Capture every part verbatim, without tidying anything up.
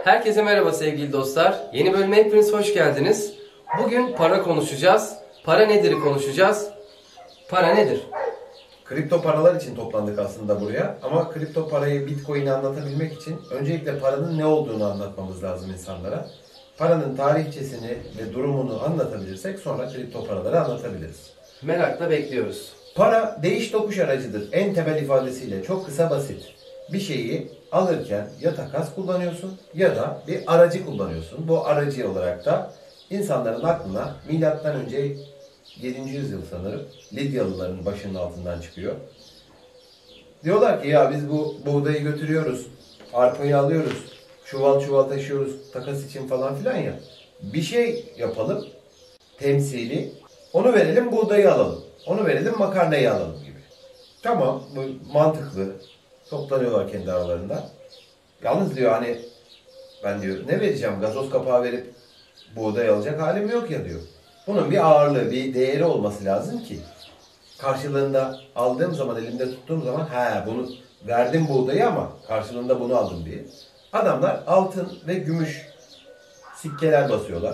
Herkese merhaba sevgili dostlar. Yeni bölüme hepiniz hoş geldiniz. Bugün para konuşacağız. Para nedir'i konuşacağız. Para nedir? Kripto paralar için toplandık aslında buraya. Ama kripto parayı, Bitcoin'i anlatabilmek için öncelikle paranın ne olduğunu anlatmamız lazım insanlara. Paranın tarihçesini ve durumunu anlatabilirsek sonra kripto paraları anlatabiliriz. Merakla bekliyoruz. Para değiş tokuş aracıdır. En temel ifadesiyle çok kısa basit. Bir şeyi alırken ya takas kullanıyorsun ya da bir aracı kullanıyorsun. Bu aracı olarak da insanların aklına milattan önce yedinci yüzyıl sanırım Lidyalıların başının altından çıkıyor. Diyorlar ki ya biz bu buğdayı götürüyoruz, arpayı alıyoruz, çuval çuval taşıyoruz takas için falan filan ya. Bir şey yapalım temsili, onu verelim buğdayı alalım, onu verelim makarnayı alalım gibi. Tamam, bu mantıklı. Toplanıyorlar kendi aralarında. Yalnız diyor hani ben diyor ne vereceğim, gazoz kapağı verip buğday alacak halim yok ya diyor. Bunun bir ağırlığı, bir değeri olması lazım ki karşılığında aldığım zaman, elimde tuttuğum zaman he bunu verdim buğdayı ama karşılığında bunu aldım diye. Adamlar altın ve gümüş sikkeler basıyorlar.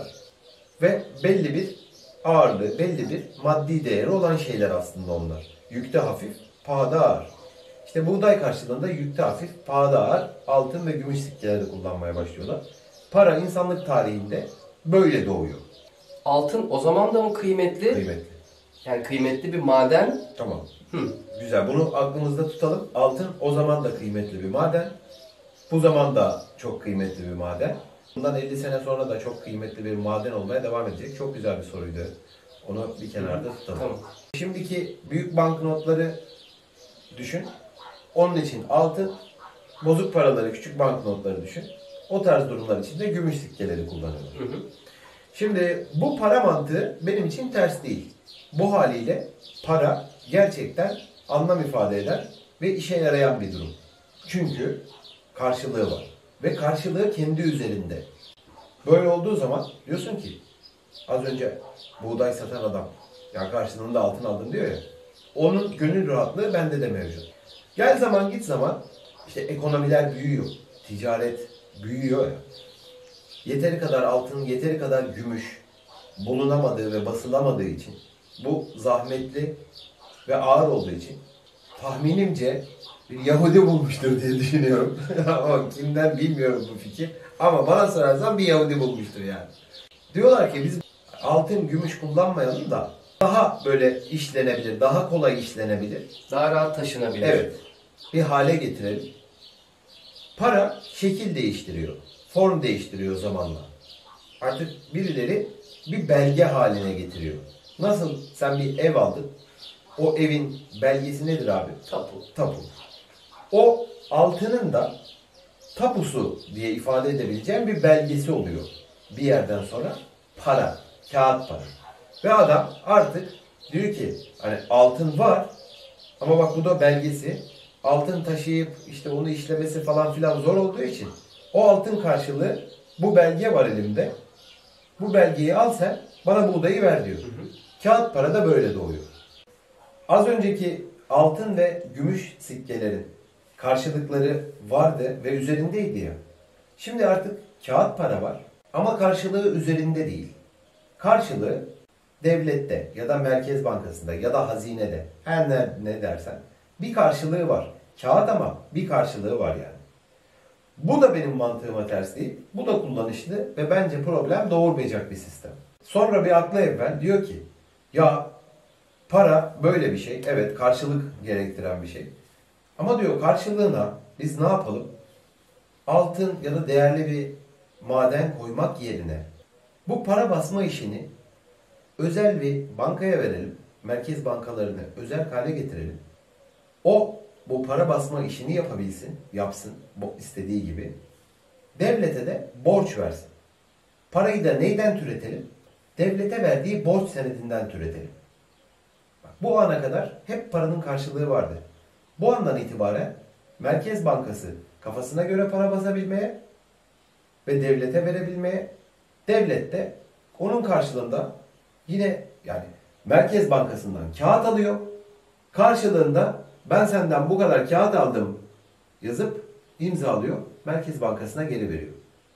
Ve belli bir ağırlığı, belli bir maddi değeri olan şeyler aslında onlar. Yükte hafif, pahada ağır. İşte buğday karşılığında yükte hafif, pahada ağır altın ve gümüş sikkeleri kullanmaya başlıyorlar. Para insanlık tarihinde böyle doğuyor. Altın o zaman da mı kıymetli? Kıymetli. Yani kıymetli bir maden. Tamam. Hı. Güzel. Bunu aklımızda tutalım. Altın o zaman da kıymetli bir maden. Bu zaman da çok kıymetli bir maden. Bundan elli sene sonra da çok kıymetli bir maden olmaya devam edecek. Çok güzel bir soruydu. Onu bir kenarda tutalım. Tamam. Şimdiki büyük banknotları düşün. Onun için altın, bozuk paraları, küçük banknotları düşün. O tarz durumlar için de gümüş sikkeleri kullanıyorlar. Hı hı. Şimdi bu para mantığı benim için ters değil. Bu haliyle para gerçekten anlam ifade eder ve işe yarayan bir durum. Çünkü karşılığı var. Ve karşılığı kendi üzerinde. Böyle olduğu zaman diyorsun ki az önce buğday satan adam ya karşılığında altın aldım diyor ya. Onun gönül rahatlığı bende de mevcut. Gel zaman git zaman işte ekonomiler büyüyor. Ticaret büyüyor ya. Yeteri kadar altın, yeteri kadar gümüş bulunamadığı ve basılamadığı için bu zahmetli ve ağır olduğu için tahminimce bir Yahudi bulmuştur diye düşünüyorum. Ama kimden bilmiyorum bu fikir. Ama bana sorarsan bir Yahudi bulmuştur yani. Diyorlar ki biz altın, gümüş kullanmayalım da daha böyle işlenebilir, daha kolay işlenebilir. Daha rahat taşınabilir. Evet. Bir hale getirelim. Para şekil değiştiriyor. Form değiştiriyor zamanla. Artık birileri bir belge haline getiriyor. Nasıl sen bir ev aldın. O evin belgesi nedir abi? Tapu. Tapu. O altının da tapusu diye ifade edebileceğim bir belgesi oluyor. Bir yerden sonra para, kağıt para. Ve adam artık diyor ki hani altın var ama bak bu da belgesi. Altın taşıyıp işte onu işlemesi falan filan zor olduğu için o altın karşılığı bu belge var elimde. Bu belgeyi al sen bana buğdayı ver diyor. Hı hı. Kağıt para da böyle doğuyor. Az önceki altın ve gümüş sikkelerin karşılıkları vardı ve üzerindeydi ya. Şimdi artık kağıt para var ama karşılığı üzerinde değil. Karşılığı devlette ya da Merkez Bankası'nda ya da hazinede her ne, ne dersen bir karşılığı var. Kağıt ama bir karşılığı var yani. Bu da benim mantığıma ters değil. Bu da kullanışlı ve bence problem doğurmayacak bir sistem. Sonra bir akla evvel diyor ki ya para böyle bir şey. Evet karşılık gerektiren bir şey. Ama diyor karşılığına biz ne yapalım? Altın ya da değerli bir maden koymak yerine bu para basma işini özel bir bankaya verelim. Merkez bankalarını özel hale getirelim. O bu para basma işini yapabilsin, yapsın istediği gibi. Devlete de borç versin. Parayı da neyden türetelim? Devlete verdiği borç senedinden türetelim. Bak, bu ana kadar hep paranın karşılığı vardı. Bu andan itibaren Merkez Bankası kafasına göre para basabilmeye ve devlete verebilmeye, devlet de onun karşılığında yine yani Merkez Bankası'ndan kağıt alıyor. Karşılığında ben senden bu kadar kağıt aldım yazıp imzalıyor. Merkez Bankası'na geri veriyor.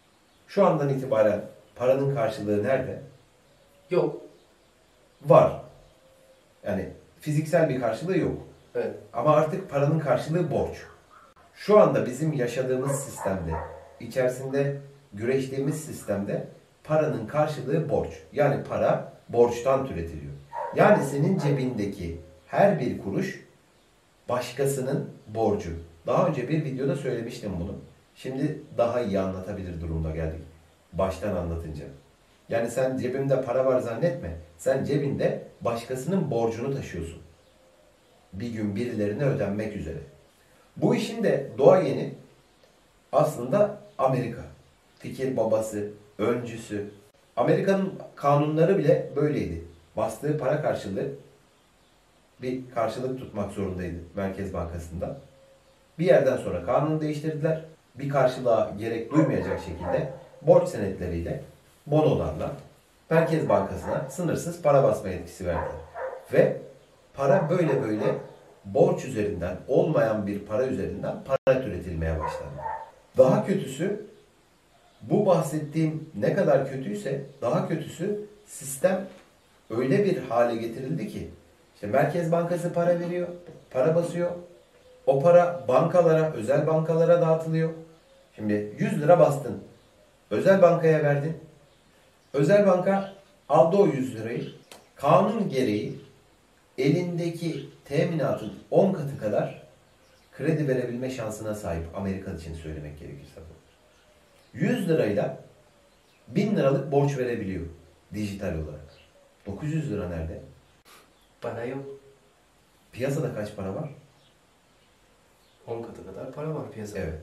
Şu andan itibaren paranın karşılığı nerede? Yok. Var. Yani fiziksel bir karşılığı yok. Evet. Ama artık paranın karşılığı borç. Şu anda bizim yaşadığımız sistemde, içerisinde güreştiğimiz sistemde paranın karşılığı borç. Yani para borçtan türetiliyor. Yani senin cebindeki her bir kuruş başkasının borcu. Daha önce bir videoda söylemiştim bunu. Şimdi daha iyi anlatabilir durumda geldik. Baştan anlatınca. Yani sen cebimde para var zannetme. Sen cebinde başkasının borcunu taşıyorsun. Bir gün birilerine ödenmek üzere. Bu işin de doğayeni aslında Amerika. Fikir babası, öncüsü. Amerika'nın kanunları bile böyleydi. Bastığı para karşılığı bir karşılık tutmak zorundaydı Merkez Bankası'nda. Bir yerden sonra kanunu değiştirdiler. Bir karşılığa gerek duymayacak şekilde borç senetleriyle, bonolarla Merkez Bankası'na sınırsız para basma yetkisi verdiler. Ve para böyle böyle borç üzerinden, olmayan bir para üzerinden para türetilmeye başlandı. Daha kötüsü, bu bahsettiğim ne kadar kötüyse daha kötüsü sistem öyle bir hale getirildi ki işte Merkez Bankası para veriyor, para basıyor. O para bankalara, özel bankalara dağıtılıyor. Şimdi yüz lira bastın. Özel bankaya verdin. Özel banka aldı o yüz lirayı. Kanun gereği elindeki teminatın on katı kadar kredi verebilme şansına sahip. Amerika için söylemek gerekirse bu. yüz lirayla bin liralık borç verebiliyor dijital olarak. dokuz yüz lira nerede? Para yok. Piyasada kaç para var? on katı kadar para var piyasada. Evet.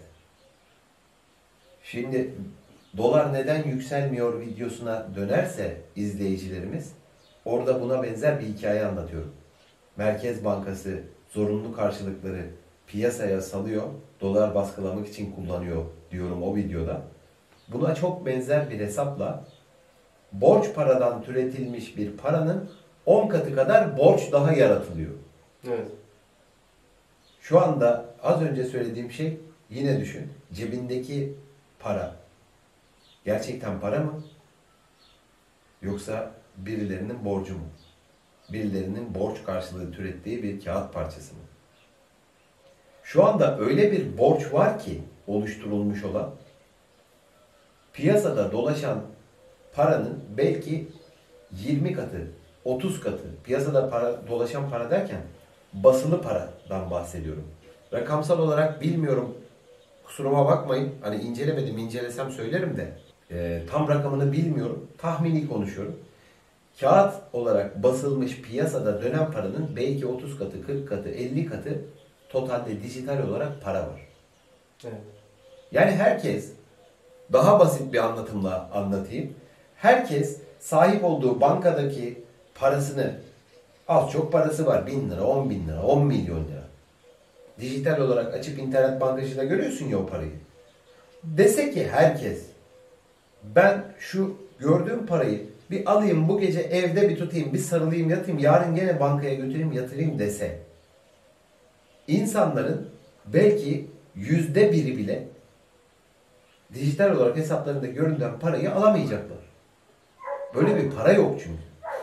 Şimdi dolar neden yükselmiyor videosuna dönerse izleyicilerimiz, orada buna benzer bir hikaye anlatıyorum. Merkez Bankası zorunlu karşılıkları piyasaya salıyor, dolar baskılamak için kullanıyor diyorum o videoda. Buna çok benzer bir hesapla borç paradan türetilmiş bir paranın on katı kadar borç daha yaratılıyor. Evet. Şu anda az önce söylediğim şey, yine düşün. Cebindeki para gerçekten para mı? Yoksa birilerinin borcu mu? Birilerinin borç karşılığı türettiği bir kağıt parçası mı? Şu anda öyle bir borç var ki oluşturulmuş olan, piyasada dolaşan paranın belki yirmi katı, otuz katı, piyasada para, dolaşan para derken basılı paradan bahsediyorum. Rakamsal olarak bilmiyorum, kusuruma bakmayın. Hani incelemedim, incelesem söylerim de e, tam rakamını bilmiyorum. Tahmini konuşuyorum. Kağıt olarak basılmış piyasada dönen paranın belki otuz katı, kırk katı, elli katı totalde dijital olarak para var. Evet. Yani herkes, daha basit bir anlatımla anlatayım. Herkes sahip olduğu bankadaki parasını, az çok parası var. Bin lira, on bin lira, on milyon lira. Dijital olarak açıp internet bankacıda görüyorsun ya o parayı. Dese ki herkes, ben şu gördüğüm parayı bir alayım, bu gece evde bir tutayım, bir sarılayım, yatayım, yarın gene bankaya götüreyim, yatırayım dese, İnsanların belki yüzde biri bile dijital olarak hesaplarında görünen parayı alamayacaklar. Böyle bir para yok çünkü.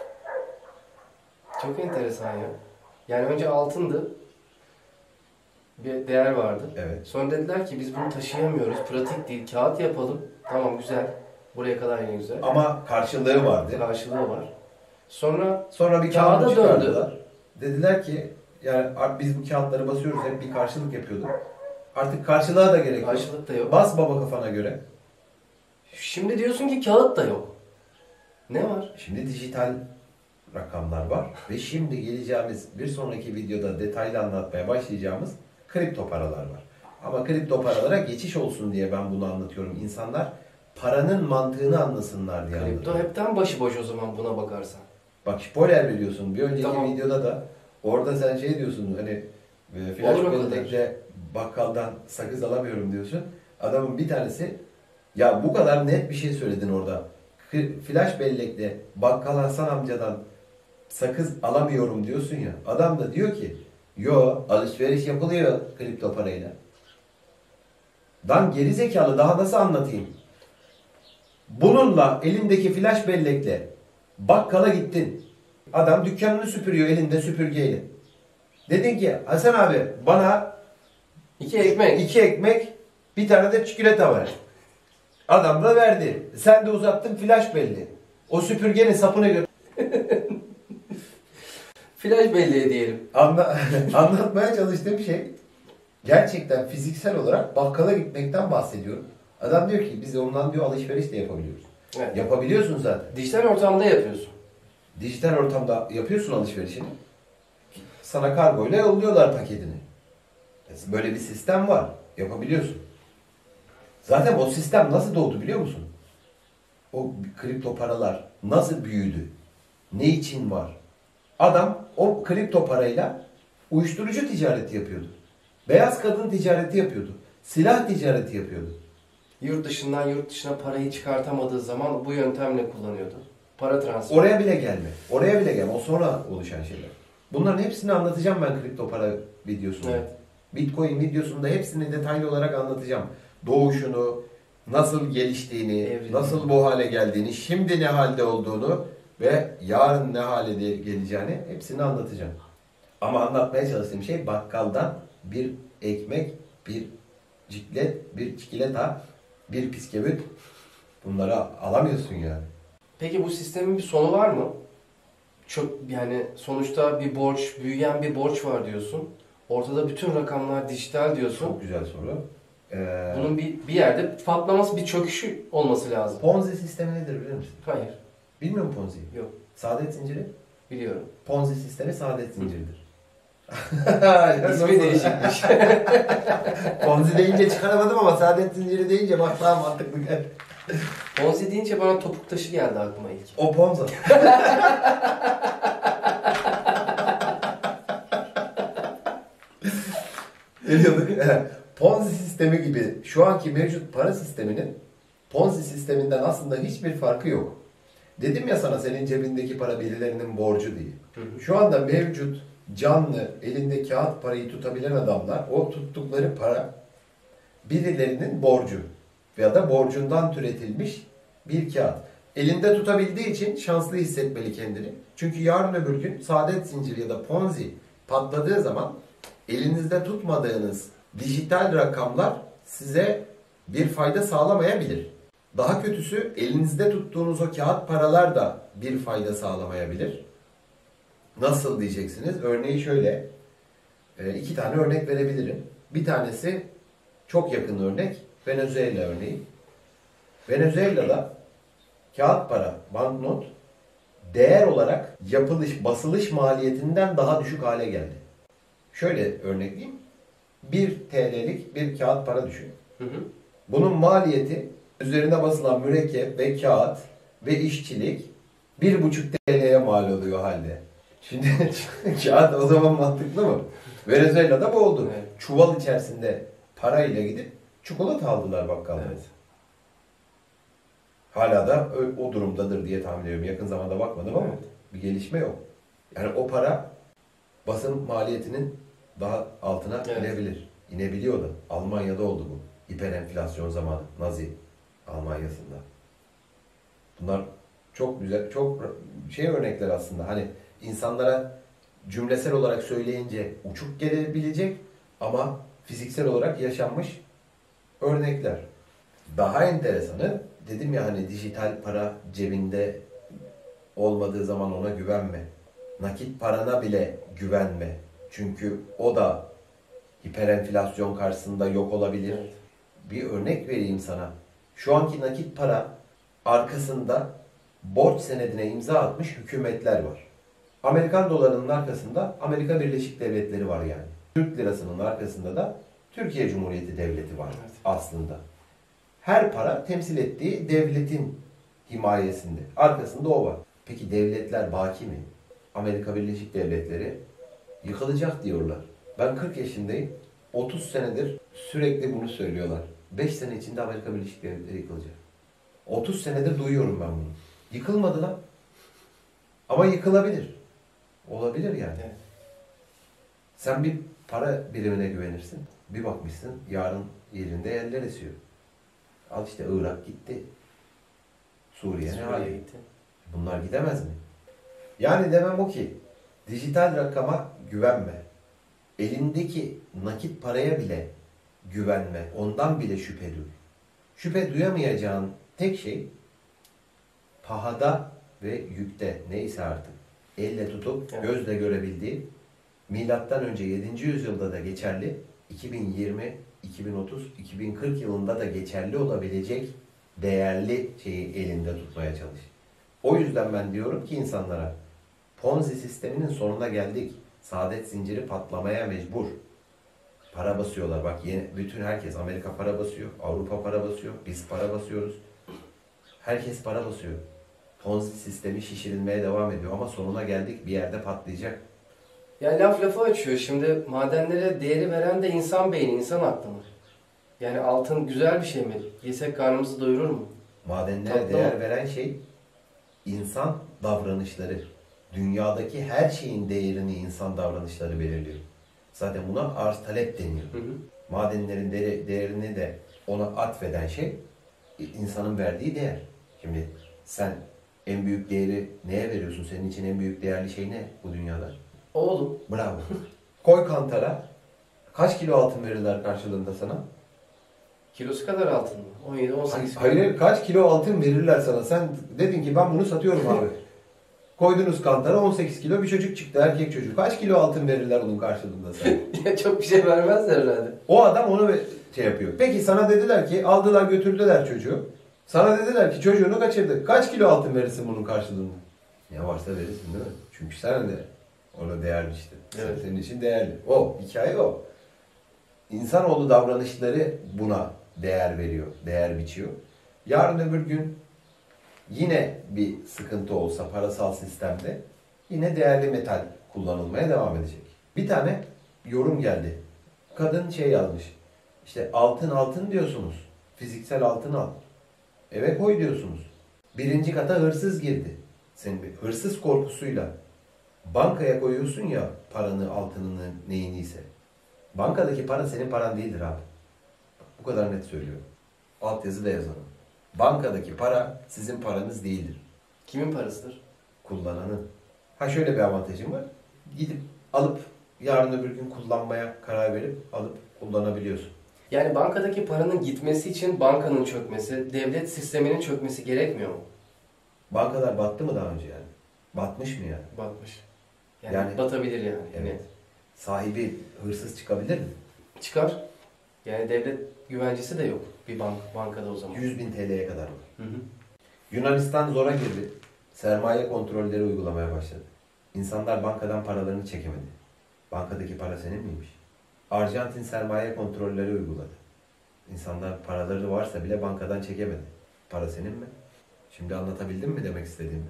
Çok enteresan ya. Yani önce altındı. Bir değer vardı. Evet. Sonra dediler ki biz bunu taşıyamıyoruz. Pratik değil. Kağıt yapalım. Tamam güzel. Buraya kadar yine güzel. Ama karşılığı vardı. Karşılığı var. Sonra Sonra bir kağıda kağıt çıkardılar. döndü. Dediler ki yani biz bu kağıtları basıyoruz, hep bir karşılık yapıyorduk. Artık karşılığa da gerek yok. Karşılık da yok. Bas baba kafana göre. Şimdi diyorsun ki kağıt da yok. Ne var? Şimdi dijital rakamlar var ve şimdi geleceğimiz bir sonraki videoda detaylı anlatmaya başlayacağımız kripto paralar var. Ama kripto paralara geçiş olsun diye ben bunu anlatıyorum. İnsanlar paranın mantığını anlasınlar diye Kripto anlatıyorum. hepten başıboş o zaman buna bakarsan. Bak spoiler veriyorsun. Bir önceki Tamam. videoda da orada sen şey diyorsun, hani e, flash Olur o kadar. bellekle bakkaldan sakız alamıyorum diyorsun. Adamın bir tanesi, ya bu kadar net bir şey söyledin orada. K- Flash bellekle bakkal Hasan amcadan sakız alamıyorum diyorsun ya. Adam da diyor ki yo, alışveriş yapılıyor kripto parayla. Lan geri zekalı, daha nasıl anlatayım? Bununla elindeki flash bellekle bakkala gittin. Adam dükkanını süpürüyor elinde süpürgeyle. Dedin ki Hasan abi bana İki ekmek. iki ekmek bir tane de çikolata var. Adam da verdi. Sen de uzattın flash belli. O süpürgenin sapını gör. Flash belleği diyelim. Anla anlatmaya çalıştığım şey gerçekten fiziksel olarak bakkala gitmekten bahsediyorum. Adam diyor ki biz ondan diyor alışveriş de yapabiliyoruz. Evet. Yapabiliyorsun zaten. Dijital ortamda yapıyorsun. Dijital ortamda yapıyorsun alışverişini. Sana kargoyla yolluyorlar paketini. Böyle bir sistem var. Yapabiliyorsun. Zaten o sistem nasıl doğdu biliyor musun? O kripto paralar nasıl büyüdü? Ne için var? Adam o kripto parayla uyuşturucu ticareti yapıyordu. Beyaz kadın ticareti yapıyordu. Silah ticareti yapıyordu. Yurt dışından yurt dışına parayı çıkartamadığı zaman bu yöntemle kullanıyordu. Para transferi. Oraya bile gelme. Oraya bile gelme. O sonra oluşan şeyler. Bunların hepsini anlatacağım ben kripto para videosunda. Evet. Bitcoin videosunda hepsini detaylı olarak anlatacağım. Doğuşunu, nasıl geliştiğini, Evrim. nasıl bu hale geldiğini, şimdi ne halde olduğunu ve yarın ne hale de geleceğini hepsini anlatacağım. Ama anlatmaya çalıştığım şey bakkaldan bir ekmek, bir ciklet, bir çikolata, bir bisküvit bunları alamıyorsun yani. Peki bu sistemin bir sonu var mı? Çok yani sonuçta bir borç, büyüyen bir borç var diyorsun. Ortada bütün rakamlar dijital diyorsun. Çok güzel soru. Ee, Bunun bir, bir yerde patlaması, bir çöküşü olması lazım. Ponzi sistemi nedir bilir misin? Hayır, Bilmiyor musun Ponzi'yi? yok. Saadet zinciri. Biliyorum. Ponzi sistemi saadet zinciridir. İsmi değişikmiş. Ponzi deyince çıkaramadım ama saadet zinciri deyince bak daha mantıklı geldi. Ponzi deyince bana topuk taşı geldi aklıma ilk. O Ponza. Ne diyorduk? Ponzi sistemi gibi şu anki mevcut para sisteminin Ponzi sisteminden aslında hiçbir farkı yok. Dedim ya sana senin cebindeki para birilerinin borcu diye. Hı hı. Şu anda mevcut canlı elinde kağıt parayı tutabilen adamlar o tuttukları para birilerinin borcu ya da borcundan türetilmiş bir kağıt. Elinde tutabildiği için şanslı hissetmeli kendini. Çünkü yarın öbür gün saadet zinciri ya da Ponzi patladığı zaman elinizde tutmadığınız dijital rakamlar size bir fayda sağlamayabilir. Daha kötüsü elinizde tuttuğunuz o kağıt paralar da bir fayda sağlamayabilir. Nasıl diyeceksiniz? Örneği şöyle. iki tane örnek verebilirim. Bir tanesi çok yakın örnek. Venezuela örneği. Venezuela'da kağıt para, banknot değer olarak yapılış, basılış maliyetinden daha düşük hale geldi. Şöyle örnekleyeyim. bir T L'lik bir kağıt para düşün. Hı hı. Bunun maliyeti üzerine basılan mürekkep ve kağıt ve işçilik bir buçuk T L'ye mal oluyor halde. Şimdi kağıt o zaman mantıklı mı? Venezuela'da bu oldu. Evet. Çuval içerisinde parayla gidip çikolata aldılar bakkalda. Evet. Hala da o, o durumdadır diye tahmin ediyorum. Yakın zamanda bakmadım ama Evet. bir gelişme yok. Yani o para basın maliyetinin daha altına Evet. inebilir. İnebiliyor da. Almanya'da oldu bu. Hiperenflasyon zamanı. Nazi Almanya'sında. Bunlar çok güzel, çok şey örnekler aslında. Hani insanlara cümlesel olarak söyleyince uçuk gelebilecek ama fiziksel olarak yaşanmış örnekler. Daha enteresanı dedim ya hani dijital para cebinde olmadığı zaman ona güvenme. Nakit parana bile güvenme. Çünkü o da hiperenflasyon karşısında yok olabilir. Evet. Bir örnek vereyim sana. Şu anki nakit para arkasında borç senedine imza atmış hükümetler var. Amerikan dolarının arkasında Amerika Birleşik Devletleri var yani. Türk lirasının arkasında da Türkiye Cumhuriyeti Devleti var Evet. aslında. Her para temsil ettiği devletin himayesinde. Arkasında o var. Peki devletler baki mi? Amerika Birleşik Devletleri yıkılacak diyorlar. Ben kırk yaşındayım. otuz senedir sürekli bunu söylüyorlar. beş sene içinde Amerika Birleşik Devletleri yıkılacak. otuz senedir duyuyorum ben bunu. Yıkılmadı lan. Ama yıkılabilir. Olabilir yani. Evet. Sen bir para birimine güvenirsin. Bir bakmışsın yarın yerinde yerler esiyor. Al işte Irak gitti. Suriye ne Suriye'ye hale? gitti. Bunlar gidemez mi? Yani demem o ki dijital rakama güvenme. Elindeki nakit paraya bile güvenme. Ondan bile şüphe duy. Şüphe duyamayacağın tek şey pahada ve yükte neyse artık elle tutup Evet. gözle görebildiğin milattan önce yedinci yüzyılda da geçerli, iki bin yirmi, iki bin otuz, iki bin kırk yılında da geçerli olabilecek değerli şeyi elinde tutmaya çalış. O yüzden ben diyorum ki insanlara Ponzi sisteminin sonuna geldik. Saadet zinciri patlamaya mecbur. Para basıyorlar. Bak yeni, bütün herkes Amerika para basıyor, Avrupa para basıyor, biz para basıyoruz. Herkes para basıyor. Ponzi sistemi şişirilmeye devam ediyor ama sonuna geldik, bir yerde patlayacak. Ya laf lafı açıyor. Şimdi madenlere değeri veren de insan beyni, insan aklı mı? Yani altın güzel bir şey mi? Yesek karnımızı doyurur mu? Madenlere Tatlı değer mı? veren şey insan davranışları. Dünyadaki her şeyin değerini insan davranışları belirliyor. Zaten buna arz talep deniyor. Hı hı. Madenlerin değeri- değerini de ona atfeden şey insanın verdiği değer. Şimdi sen en büyük değeri neye veriyorsun? Senin için en büyük değerli şey ne bu dünyada? Oğlum. Bravo. Koy kantara. Kaç kilo altın verirler karşılığında sana? Kilosu kadar altın mı? on yedi on sekiz kilo. Hayır, kaç kilo altın verirler sana? Sen dedin ki ben bunu satıyorum abi. Koydunuz kantara on sekiz kilo bir çocuk çıktı, erkek çocuğu. Kaç kilo altın verirler onun karşılığında sana? Çok bir şey vermezler herhalde. O adam onu şey yapıyor. Peki sana dediler ki aldılar götürdüler çocuğu. Sana dediler ki çocuğunu kaçırdık. Kaç kilo altın verirsin bunun karşılığında? Ne varsa verirsin değil mi? Çünkü sen de ona değer biçtin. Evet. Senin için değerli. O, hikaye o. İnsanoğlu davranışları buna değer veriyor, değer biçiyor. Yarın öbür gün yine bir sıkıntı olsa parasal sistemde yine değerli metal kullanılmaya devam edecek. Bir tane yorum geldi. Kadın şey yazmış. İşte altın altın diyorsunuz. Fiziksel altın al. Eve koy diyorsunuz. Birinci kata hırsız girdi. Senin bir hırsız korkusuyla bankaya koyuyorsun ya paranı, altınını, neyiniyse. Bankadaki para senin paran değildir abi. Bu kadar net söylüyorum. Altyazı da yazalım. Bankadaki para sizin paranız değildir. Kimin parasıdır? Kullananın. Ha şöyle bir avantajım var. Gidip alıp yarın öbür gün kullanmaya karar verip alıp kullanabiliyorsun. Yani bankadaki paranın gitmesi için bankanın çökmesi, devlet sisteminin çökmesi gerekmiyor mu? Bankalar battı mı daha önce yani? Batmış mı yani? Batmış. Yani, Yani- batabilir yani. Evet. Evet. Sahibi hırsız çıkabilir mi? Çıkar. Yani devlet güvencesi de yok bir bank bankada o zaman. yüz bin T L'ye kadar var. Hı hı. Yunanistan zora girdi. Sermaye kontrolleri uygulamaya başladı. İnsanlar bankadan paralarını çekemedi. Bankadaki para senin miymiş? Arjantin sermaye kontrolleri uyguladı. İnsanlar paraları varsa bile bankadan çekemedi. Para senin mi? Şimdi anlatabildim mi demek istediğimi?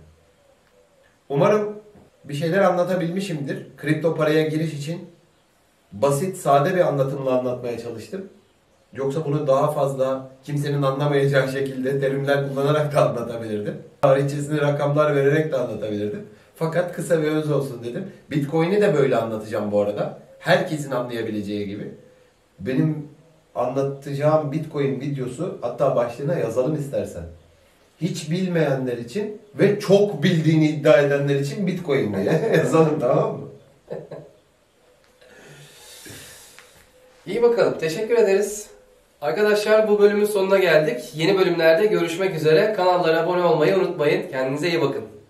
Umarım bir şeyler anlatabilmişimdir. Kripto paraya giriş için basit, sade bir anlatımla anlatmaya çalıştım. Yoksa bunu daha fazla kimsenin anlamayacağı şekilde terimler kullanarak da anlatabilirdim. Tarihçesine rakamlar vererek de anlatabilirdim. Fakat kısa ve öz olsun dedim. Bitcoin'i de böyle anlatacağım bu arada. Herkesin anlayabileceği gibi. Benim anlatacağım Bitcoin videosu, hatta başlığına yazalım istersen. Hiç bilmeyenler için ve çok bildiğini iddia edenler için Bitcoin diye yazalım, tamam mı? İyi bakalım. Teşekkür ederiz. Arkadaşlar bu bölümün sonuna geldik. Yeni bölümlerde görüşmek üzere. Kanallara abone olmayı unutmayın. Kendinize iyi bakın.